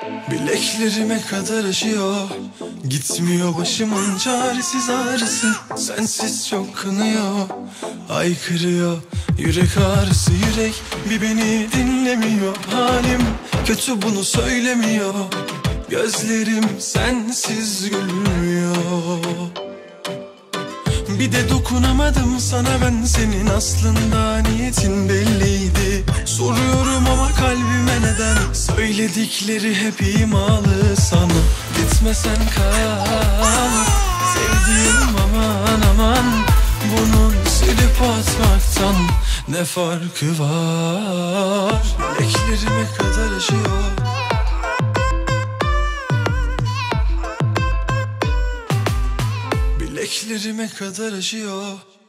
Bileklerime kadar aşıyor, gitmiyor başımın çaresiz ağrısı. Sensiz çok kınıyor, haykırıyor yürek ağrısı. Yürek bir beni dinlemiyor, halim kötü bunu söylemiyor. Gözlerim sensiz gülmüyor. Bir de dokunamadım sana ben, senin aslında niyetin belliydi. Soruyorum ama kalbime neden, söyledikleri hep imalı sana. Gitmesen kal sevdiğim, aman aman, bunun silip atmaktan ne farkı var? Bileklerime kadar aşıyor, bileklerime kadar aşıyor.